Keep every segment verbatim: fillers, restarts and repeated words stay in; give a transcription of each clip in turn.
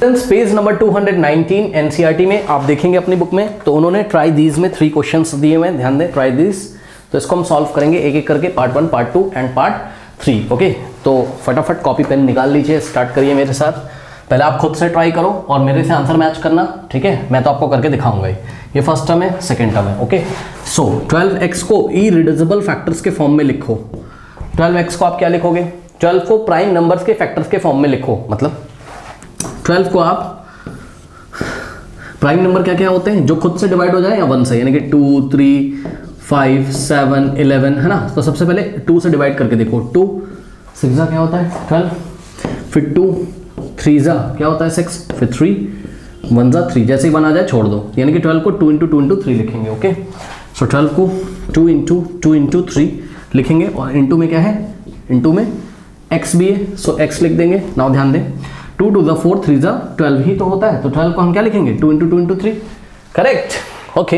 Page number two nineteen NCERT में आप देखेंगे अपनी बुक में, तो उन्होंने ट्राई दीज में थ्री क्वेश्चंस दिए हुए हैं, ध्यान दें ट्राई दीज। तो इसको हम सॉल्व करेंगे एक एक करके, part one, part two and part three. Okay, तो फटाफट कॉपी पेन निकाल लीजिए, स्टार्ट करिए मेरे साथ। पहले आप खुद से ट्राई करो और मेरे से आंसर मैच करना, ठीक है। मैं तो आपको करके दिखाऊंगा ही। ये फर्स्ट टर्म है, सेकेंड टर्म है। ओके, सो ट्वेल्व एक्स को इरिड्यूसिबल फैक्टर्स के फॉर्म में लिखो। ट्वेल्व एक्स को आप क्या लिखोगे? ट्वेल्व को प्राइम नंबर्स के फैक्टर्स के फॉर्म में लिखो। मतलब ट्वेल्व को आप प्राइम नंबर क्या क्या होते हैं जो खुद से डिवाइड हो जाए या वन से, यानी कि two, three, five, seven, eleven, है ना। तो सबसे पहले टू से डिवाइड करके देखो। टू सिक्स क्या होता है? ट्वेल्व। फिर टू थ्री जा क्या होता है? सिक्स। फिर थ्री वन जा थ्री, जैसे ही वन आ जाए छोड़ दो, यानी कि ट्वेल्व को two into two into three लिखेंगे। ओके, सो ट्वेल्व को two into two into three लिखेंगे, और इंटू में क्या है? इंटू में एक्स भी है, सो एक्स लिख देंगे। नाउ ध्यान दें, टू टू द फोर थ्री जा ट्वेल्व ही तो होता है, तो ट्वेल्व को हम क्या लिखेंगे? Two into two into three, correct. Okay,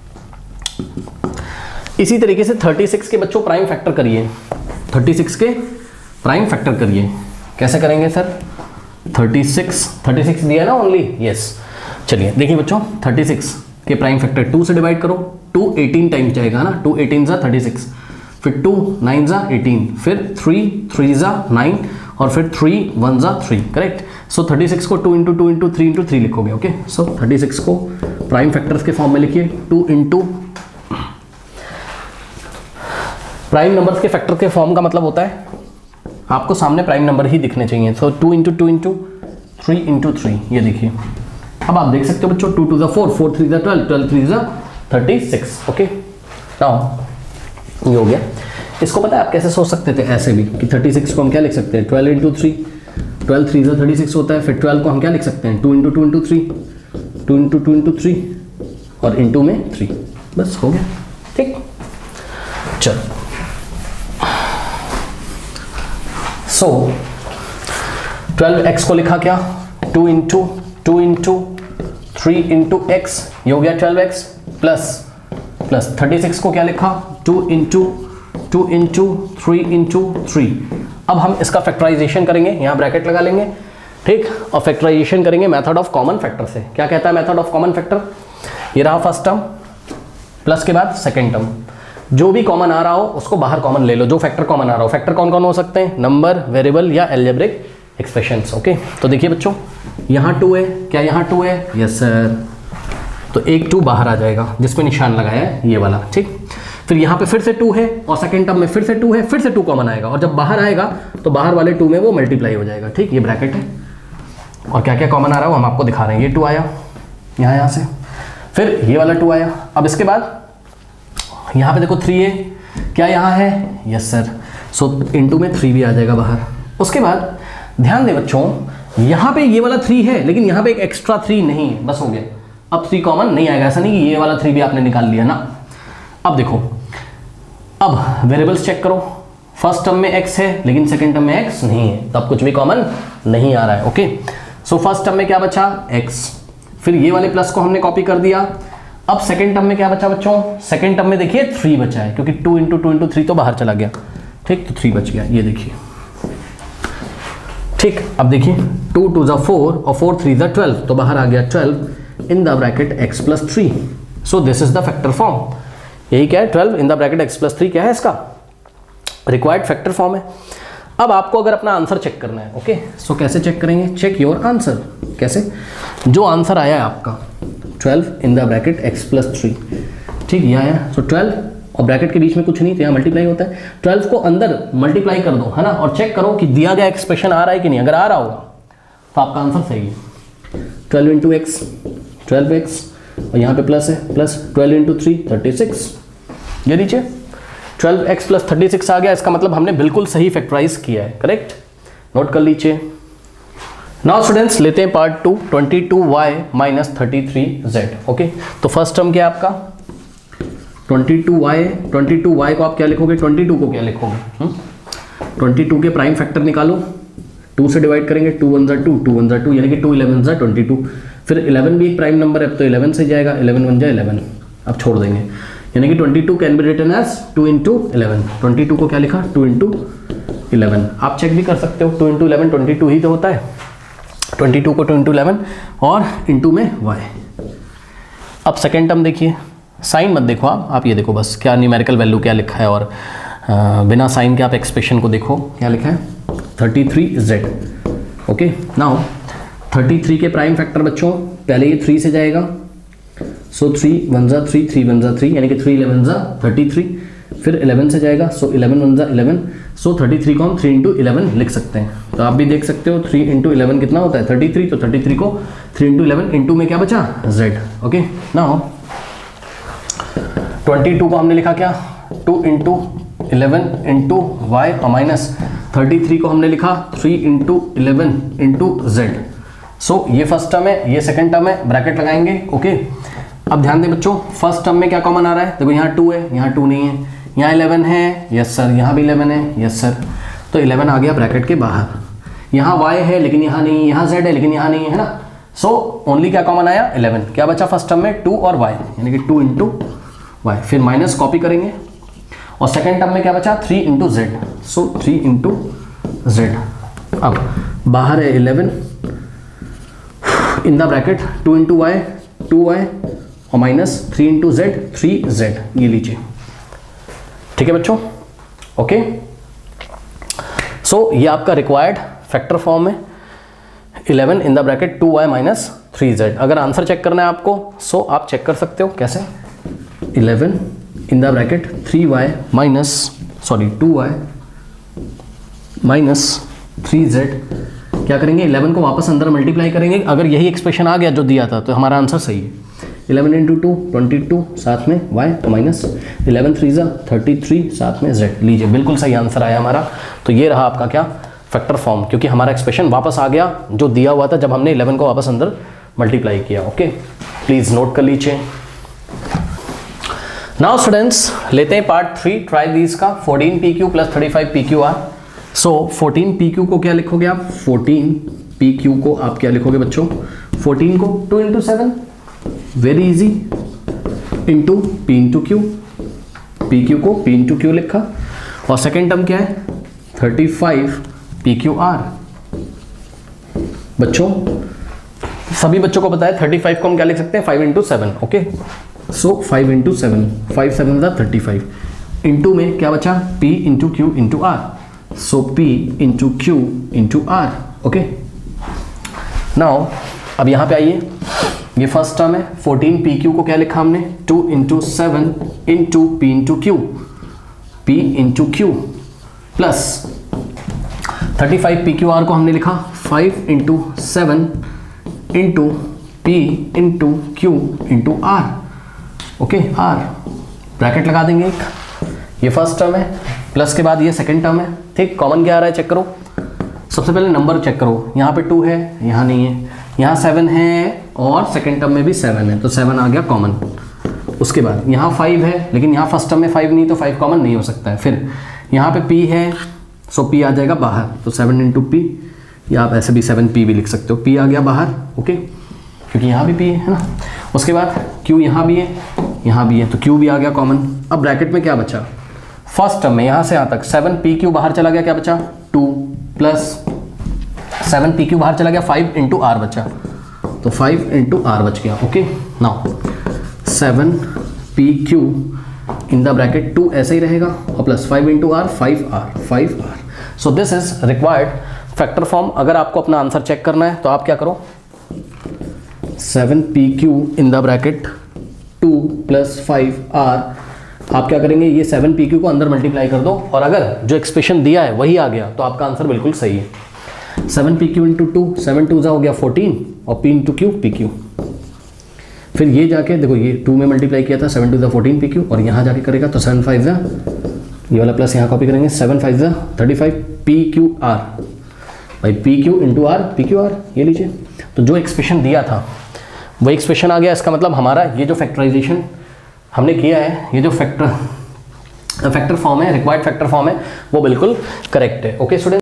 इसी तरीके से थर्टी सिक्स के बच्चों प्राइम फैक्टर करिए। थर्टी सिक्स के प्राइम फैक्टर करिए। कैसे करेंगे sir? Thirty six thirty six दिया ना ओनली, यस। चलिए देखिए बच्चों, थर्टी सिक्स के प्राइम फैक्टर टू से डिवाइड करो। टू एटीन टाइम्स जाएगा ना, टू एटीन जा थर्टी सिक्स, फिर टू नाइन जा एटीन, फिर थ्री थ्री जा नाइन, और फिर थ्री वन जा three, correct. So thirty six को two into two into three into three लिखोगे। ओके, सो थर्टी सिक्स को प्राइम फैक्टर्स के फॉर्म में लिखिए। टू इंटू प्राइम नंबर्स के फैक्टर के फॉर्म का मतलब होता है आपको सामने प्राइम नंबर ही दिखने चाहिए। So two into two into three into three, ये देखिए। अब आप देख सकते हो बच्चों, टू टू ज़ा फोर, फोर थ्री ज़ा ट्वेल्व, ट्वेल्व थ्री ज़ा थर्टी सिक्स। ओके, नाउ ये हो गया। इसको पता है आप कैसे सोच सकते थे? ऐसे भी कि थर्टी सिक्स को हम क्या लिख सकते हैं? Twelve into three, twelve three ज़ा थर्टी सिक्स होता है। फिर ट्वेल्व को हम क्या लिख सकते हैं? Two into two into three, two into two into three, और इंटू में थ्री, बस हो गया, ठीक। चलो, सो ट्वेल्व एक्स को लिखा क्या? Two into two into three into x, ये हो गया twelve x, plus plus thirty six को क्या लिखा? Two into two into three into three. अब हम इसका फैक्टराइजेशन करेंगे, यहाँ ब्रैकेट लगा लेंगे, ठीक, और फैक्टराइजेशन करेंगे मेथड ऑफ कॉमन फैक्टर से। क्या कहता है मेथड ऑफ कॉमन फैक्टर? ये रहा फर्स्ट टर्म, प्लस के बाद सेकेंड टर्म, जो भी कॉमन आ रहा हो उसको बाहर कॉमन ले लो, जो फैक्टर कॉमन आ रहा हो। फैक्टर कौन कौन हो सकते हैं? नंबर, वेरिएबल या अलजेब्रिक एक्सप्रेशंस। ओके, तो देखिए बच्चों, यहाँ टू है, क्या यहाँ टू है? Yes sir. तो एक टू बाहर आ जाएगा जिसपे निशान लगाया है ये वाला, ठीक। फिर यहाँ पे फिर से टू है, और सेकेंड टर्म में फिर से टू है, फिर से टू कॉमन आएगा, और जब बाहर आएगा तो बाहर वाले टू में वो मल्टीप्लाई हो जाएगा, ठीक। ये ब्रैकेट है, और क्या क्या कॉमन आ रहा है वो हम आपको दिखा रहे हैं। ये टू आया यहाँ यहाँ से, फिर ये वाला टू आया। अब इसके बाद यहाँ पे देखो थ्री है, क्या यहाँ है? Yes sir. सो इंटू में थ्री भी आ जाएगा बाहर। उसके बाद ध्यान दें बच्चों, यहाँ पे ये वाला थ्री है, लेकिन यहाँ पे एक एक्स्ट्रा थ्री नहीं है, बस हो गया। अब थ्री कॉमन नहीं आएगा, ऐसा नहीं कि ये वाला थ्री भी आपने निकाल लिया ना। अब देखो, अब वेरिएबल्स चेक करो। फर्स्ट टर्म में एक्स है, लेकिन सेकेंड टर्म में एक्स नहीं है, तो अब कुछ भी कॉमन नहीं आ रहा है। ओके, सो फर्स्ट टर्म में क्या बचा? एक्स। फिर ये वाले प्लस को हमने कॉपी कर दिया। अब सेकेंड टर्म में क्या बचा बच्चों? सेकेंड टर्म में देखिए थ्री बचा है, क्योंकि two into two into three तो बाहर चला गया, ठीक, तो थ्री बच गया, ये देखिए, ठीक। अब देखिए, टू टू ज़ा फोर, और फोर थ्री ज़ा ट्वेल्व, तो बाहर आ गया twelve in the bracket x plus three. So this is the factor form. यही क्या है? Twelve in the bracket x plus three, क्या है इसका? रिक्वायर्ड फैक्टर फॉर्म है। अब आपको अगर अपना आंसर चेक करना है, ओके, सो कैसे चेक करेंगे? Check your answer. कैसे? जो आंसर आया है आपका twelve in the bracket x plus three, ठीक, ये आया। सो ट्वेल्व और ब्रैकेट के बीच में कुछ नहीं, तो यहाँ मल्टीप्लाई होता है। ट्वेल्व को अंदर मल्टीप्लाई कर दो, है ना, और चेक करो कि दिया गया एक्सप्रेशन आ रहा है कि नहीं। अगर आ रहा होगा तो आपका आंसर सही है। Twelve into x, twelve x, और यहाँ पे प्लस है, plus twelve into three thirty six, ये नीचे twelve x plus thirty six आ गया। इसका मतलब हमने बिल्कुल सही फैक्टराइज किया है, करेक्ट। नोट कर लीजिए। नाउ स्टूडेंट्स, लेते हैं part two, twenty two y minus thirty three z. Okay, तो फर्स्ट टर्म क्या है आपका? Twenty two y, twenty two y को आप क्या लिखोगे? ट्वेंटी टू को क्या लिखोगे? ट्वेंटी टू के प्राइम फैक्टर निकालो, टू से डिवाइड करेंगे, टू वन ज़ा टू, टू वन ज़ा टू, यानी कि टू इलेवन ज़ा ट्वेंटी टू। फिर इलेवन भी एक प्राइम नंबर है, तो इलेवन से जाएगा, इलेवन वन ज़ा इलेवन, अब छोड़ देंगे, यानी कि twenty two can be written as two into eleven. Twenty two को क्या लिखा? Two into eleven. आप चेक भी कर सकते हो, two into eleven twenty two ही तो होता है। ट्वेंटी टू को टू इंटू इलेवन और इंटू में y। अब सेकेंड टर्म देखिए, साइन मत देखो आप आप ये देखो बस क्या न्यूमेरिकल वैल्यू क्या लिखा है, और आ, बिना साइन के आप एक्सप्रेशन को देखो क्या लिखा है, thirty three z. Okay, now thirty three के प्राइम फैक्टर बच्चों, पहले ये थ्री से जाएगा, सो थ्री वन जा थ्री, थ्री वन जा थ्री, यानी कि थ्री इलेवन जा थर्टी थ्री, फिर इलेवन से जाएगा, सो इलेवन वन जा इलेवन, सो थर्टी थ्री को हम थ्री इंटू इलेवन लिख सकते हैं। तो आप भी देख सकते हो थ्री इंटू इलेवन कितना होता है, थर्टी थ्री, तो थर्टी थ्री को थ्री इंटू इलेवन, इंटू में क्या बचा, z. Okay, now twenty two को हमने लिखा क्या, two into eleven into y, और माइनस थर्टी थ्री को हमने लिखा three into eleven into z. So ये फर्स्ट टर्म है, ये सेकंड टर्म है, ब्रैकेट लगाएंगे। ओके, अब ध्यान दें बच्चों, फर्स्ट टर्म में क्या कॉमन आ रहा है, देखो यहाँ टू है, यहाँ टू नहीं है, यहाँ इलेवन है, यस सर, यहाँ भी इलेवन है, यस सर, तो इलेवन आ गया ब्रैकेट के बाहर। यहाँ y है लेकिन यहाँ नहीं, यहाँ z है लेकिन यहाँ नहीं है ना, सो ओनली क्या कॉमन आया, इलेवन। क्या बचा फर्स्ट टर्म में, टू और y, यानी कि टू इंटू वाई, फिर माइनस कॉपी करेंगे, और सेकेंड टर्म में क्या बचा, three into z, so three into z. अब बाहर है eleven, in the bracket two into y, two y, और minus three into z, three z, ये लीजिए। ठीक है बच्चों, ओके। सो ये आपका रिक्वायर्ड फैक्टर फॉर्म है, eleven in the bracket two y minus three z. अगर आंसर चेक करना है आपको, सो so आप चेक कर सकते हो कैसे, eleven in the bracket three y minus sorry two y minus three z. क्या करेंगे, इलेवन को वापस अंदर मल्टीप्लाई करेंगे, अगर यही एक्सप्रेशन आ गया जो दिया था तो हमारा आंसर सही है। Eleven into two twenty two, साथ में y माइनस इलेवन थ्री ज़ा थर्टी थ्री, साथ में z। लीजिए बिल्कुल सही आंसर आया हमारा। तो ये रहा आपका क्या, फैक्टर फॉर्म, क्योंकि हमारा एक्सप्रेशन वापस आ गया जो दिया हुआ था जब हमने इलेवन को वापस अंदर मल्टीप्लाई किया। ओके, प्लीज़ नोट कर लीजिए। नाउ स्टूडेंट्स लेते हैं पार्ट थ्री, ट्राई दीज का, fourteen p q plus thirty five p q r. So fourteen p q को क्या लिखोगे आप, फोर्टीन पी क्यू को आप क्या लिखोगे बच्चों, फोर्टीन को two into seven, very easy, into p into q, p q को पी इंटू क्यू लिखा, और सेकेंड टर्म क्या है, thirty five p q r. बच्चों सभी बच्चों को पता है थर्टी फाइव को हम क्या लिख सकते हैं, five into seven. Okay, so five into seven, five seven था थर्टी फाइव, इंटू में क्या बचा, p into q into r, so p into q into r. Okay, now अब यहाँ पे आइए, ये फर्स्ट टर्म है, फोर्टीन पी क्यू को क्या लिखा हमने, two into seven into p into q, p into q, plus thirty five p q r को हमने लिखा five into seven into p into q into r. Okay, r bracket लगा देंगे एक, ये फर्स्ट टर्म है, प्लस के बाद ये सेकंड टर्म है। ठीक, कॉमन क्या आ रहा है चेक करो, सबसे पहले नंबर चेक करो, यहाँ पे टू है, यहाँ नहीं है, यहाँ सेवन है, और सेकंड टर्म में भी सेवन है, तो सेवन आ गया कॉमन। उसके बाद यहाँ फाइव है, लेकिन यहाँ फर्स्ट टर्म में फाइव नहीं, तो फाइव कॉमन नहीं हो सकता है। फिर यहाँ पे p है, सो p आ जाएगा बाहर, तो सेवन इंटू पी, या आप ऐसे भी सेवन पी भी लिख सकते हो, p आ गया बाहर। ओके, क्योंकि यहाँ भी p है ना। उसके बाद q यहाँ भी है, यहाँ भी है, तो q भी आ गया कॉमन। अब ब्रैकेट में क्या बचा, फर्स्ट टर्म में यहाँ से यहाँ तक सेवन पी क्यू बाहर चला गया, क्या बचा, two, plus seven p q बाहर चला गया, फाइव इंटू आर बचा, तो फाइव इंटू आर बच गया। Okay, now seven p q in the bracket two ऐसे ही रहेगा, और plus five into r, five r, five r. So this is required factor form. अगर आपको अपना आंसर चेक करना है तो आप क्या करो, seven p q in the bracket two plus five r, आप क्या करेंगे, ये सेवन पी क्यू को अंदर मल्टीप्लाई कर दो, और अगर जो एक्सप्रेशन दिया है वही आ गया तो आपका आंसर बिल्कुल सही है। Seven p q into two, seven two जा हो गया फोर्टीन, और p into q p q. फिर ये जाके देखो, ये टू में मल्टीप्लाई किया था, सेवन टू जा फोर्टीन पी क्यू, और यहाँ जाके करेगा तो सेवन फाइव जा, ये वाला प्लस यहाँ कॉपी करेंगे, सेवन फाइव जा thirty five, p q r, भाई p q into r, p q r, ये लीजिए। तो जो एक्सप्रेशन दिया था वही एक्सप्रेशन आ गया। इसका मतलब हमारा ये जो फैक्टराइजेशन हमने किया है, ये जो फैक्टर फैक्टर फॉर्म है, रिक्वायर्ड फैक्टर फॉर्म है, वो बिल्कुल करेक्ट है। Okay student.